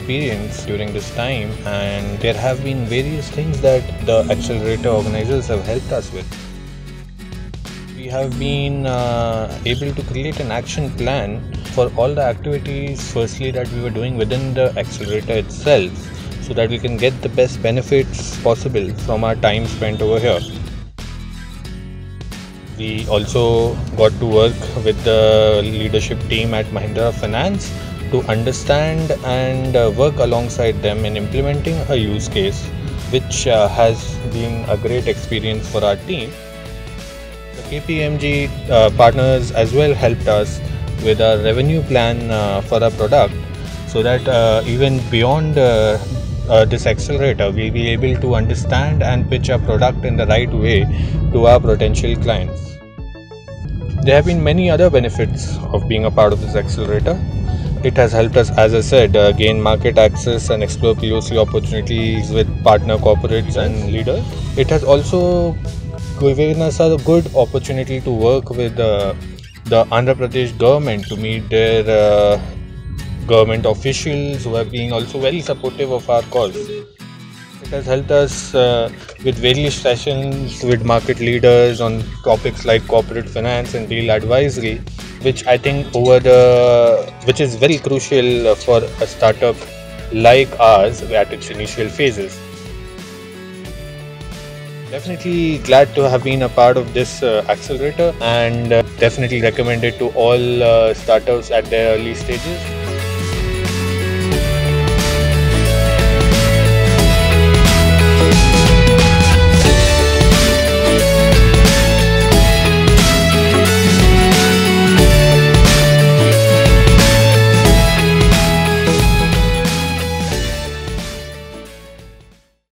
experience during this time, and there have been various things that the Accelerator organizers have helped us with. We have been able to create an action plan for all the activities, firstly, that we were doing within the Accelerator itself, so that we can get the best benefits possible from our time spent over here. We also got to work with the leadership team at Mahindra Finance to understand and work alongside them in implementing a use case, which has been a great experience for our team. The KPMG partners as well helped us with our revenue plan for our product, so that even beyond this accelerator, we'll be able to understand and pitch our product in the right way to our potential clients. There have been many other benefits of being a part of this accelerator. It has helped us, as I said, gain market access and explore POC opportunities with partner corporates and leaders. It has also given us a good opportunity to work with the Andhra Pradesh government to meet their government officials who have been also very supportive of our cause. It has helped us with various sessions with market leaders on topics like corporate finance and deal advisory, which I think which is very crucial for a startup like ours at its initial phases. Definitely glad to have been a part of this accelerator, and definitely recommend it to all startups at their early stages.